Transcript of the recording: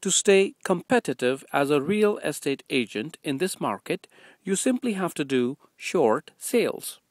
To stay competitive as a real estate agent in this market, you simply have to do short sales.